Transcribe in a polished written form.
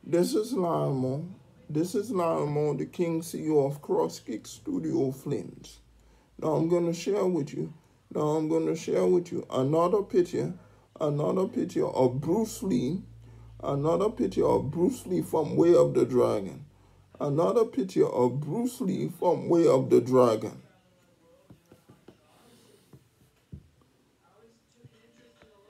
This is Lionel Mo. This is Lionel Mo, the King CEO of CrossKick Studio Flames. Now I'm gonna share with you. Another picture of Bruce Lee, another picture of Bruce Lee from Way of the Dragon, another picture of Bruce Lee from Way of the Dragon.